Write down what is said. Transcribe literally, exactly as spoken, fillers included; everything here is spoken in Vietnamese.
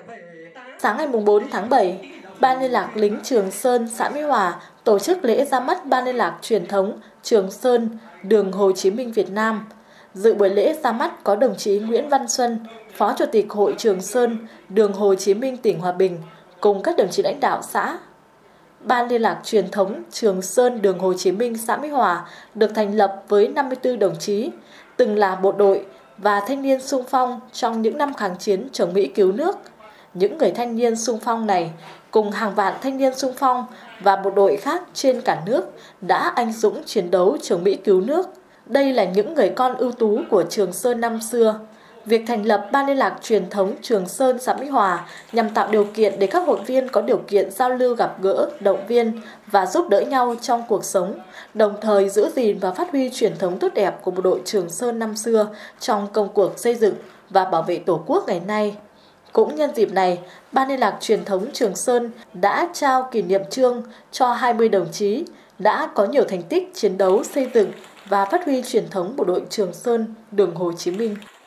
Sáng ngày bốn tháng bảy, Ban Liên lạc lính Trường Sơn, xã Mỹ Hòa tổ chức lễ ra mắt Ban Liên lạc truyền thống Trường Sơn, đường Hồ Chí Minh Việt Nam. Dự buổi lễ ra mắt có đồng chí Nguyễn Văn Xuân, Phó Chủ tịch Hội Trường Sơn, đường Hồ Chí Minh, tỉnh Hòa Bình, cùng các đồng chí lãnh đạo xã. Ban Liên lạc truyền thống Trường Sơn, đường Hồ Chí Minh, xã Mỹ Hòa được thành lập với năm mươi tư đồng chí, từng là bộ đội và thanh niên xung phong trong những năm kháng chiến chống Mỹ cứu nước. Những người thanh niên xung phong này cùng hàng vạn thanh niên xung phong và bộ đội khác trên cả nước đã anh dũng chiến đấu chống Mỹ cứu nước. Đây là những người con ưu tú của Trường Sơn năm xưa. Việc thành lập Ban Liên lạc truyền thống Trường Sơn, xã Mỹ Hòa nhằm tạo điều kiện để các hội viên có điều kiện giao lưu, gặp gỡ, động viên và giúp đỡ nhau trong cuộc sống, đồng thời giữ gìn và phát huy truyền thống tốt đẹp của bộ đội Trường Sơn năm xưa trong công cuộc xây dựng và bảo vệ Tổ quốc ngày nay. Cũng nhân dịp này, Ban Liên lạc truyền thống Trường Sơn đã trao kỷ niệm chương cho hai mươi đồng chí đã có nhiều thành tích chiến đấu xây dựng và phát huy truyền thống bộ đội Trường Sơn, đường Hồ Chí Minh.